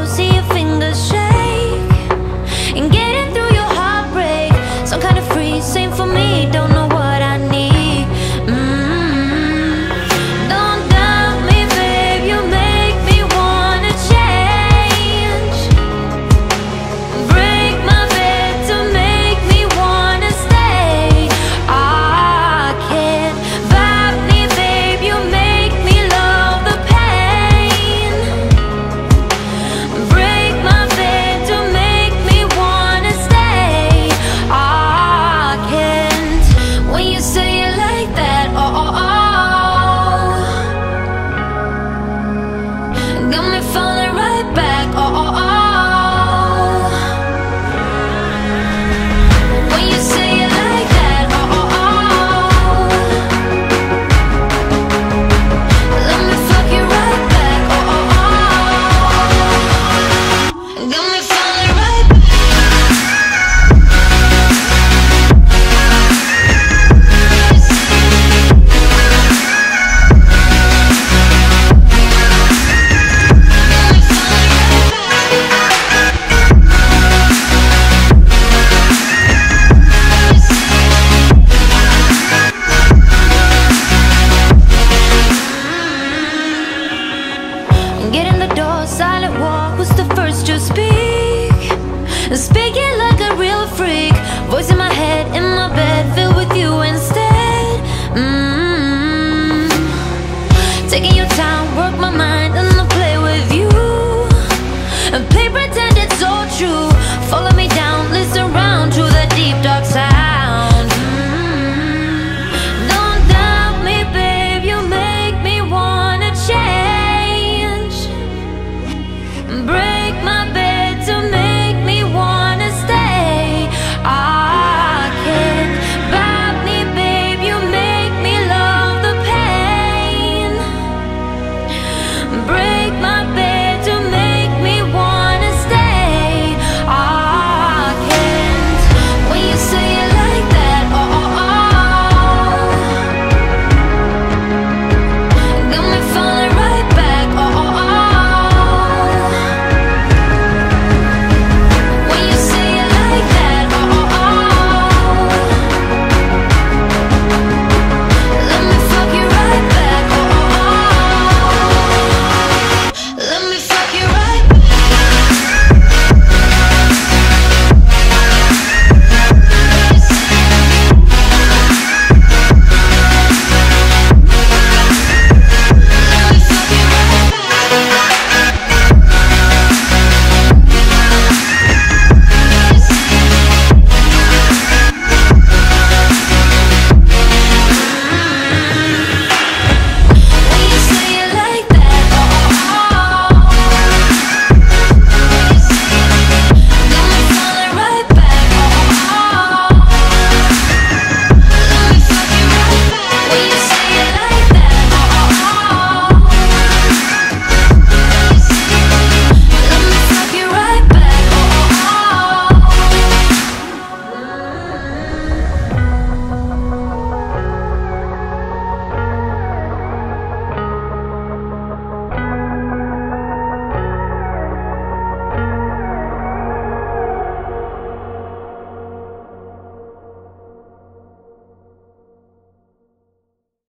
close, see your fingers shake, and getting through your heartbreak. Some kind of free, same for me, don't know what I need. Don't doubt me, babe, you make me wanna change. Break my bed to make me wanna stay. I can't vibe me, babe, you make me love the pain. Break my bed to make me wanna stay. I can't. When you say it like that, got me falling right back, when you say it like that, let me fuck you right back, got me falling right back. Get in the door, silent walk, who's the first to speak? Speaking like a real freak, voice in my head, in my bed, filled with you instead. Taking your time, work my mind.